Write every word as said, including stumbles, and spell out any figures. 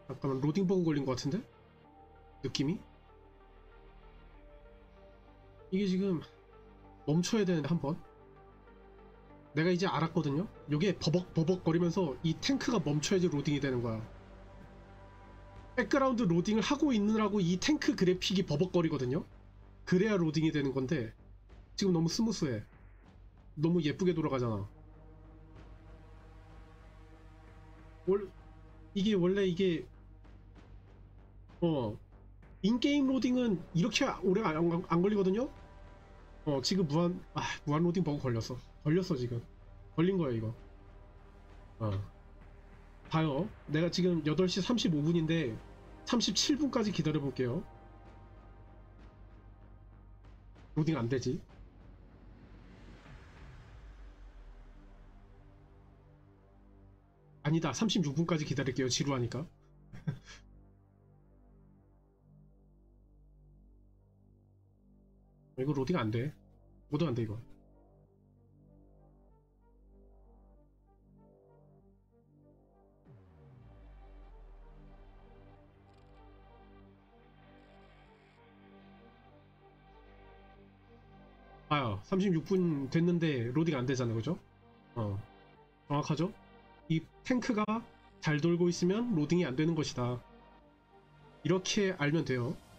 잠깐만, 로딩 버그 걸린 것 같은데? 느낌이? 이게 지금 멈춰야 되는데 한번 내가 이제 알았거든요? 요게 버벅버벅 거리면서 이 탱크가 멈춰야지 로딩이 되는 거야. 백그라운드 로딩을 하고 있느라고 이 탱크 그래픽이 버벅거리거든요? 그래야 로딩이 되는 건데 지금 너무 스무스해. 너무 예쁘게 돌아가잖아. 월, 이게 원래 이게 어 인게임 로딩은 이렇게 오래 안, 안, 안 걸리거든요? 어 지금 무한 아 무한 로딩 버그 걸렸어. 걸렸어 지금. 걸린 거야 이거. 어 봐요. 내가 지금 여덟 시 삼십오 분인데 삼십칠 분까지 기다려 볼게요. 로딩 안 되지. 아니다, 삼십육 분까지 기다릴게요. 지루하니까. 이거 로딩 안 돼. 모두 안 돼 이거. 봐요. 삼십육 분 됐는데 로딩 안 되잖아, 그죠? 어, 정확하죠? 이 탱크가 잘 돌고 있으면 로딩이 안 되는 것이다. 이렇게 알면 돼요.